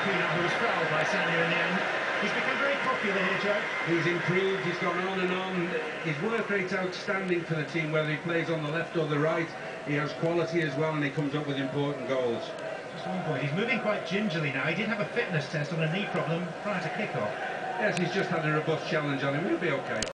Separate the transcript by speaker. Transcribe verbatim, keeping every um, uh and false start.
Speaker 1: Peanut, who was fouled by Sanya in the end. He's become very popular here, Joe.
Speaker 2: He's improved, he's gone on and on. His work rate's outstanding for the team, whether he plays on the left or the right. He has quality as well, and he comes up with important goals.
Speaker 1: Just one point, he's moving quite gingerly now. He did have a fitness test on a knee problem prior to kick-off.
Speaker 2: Yes, he's just had a robust challenge on him. He'll be okay.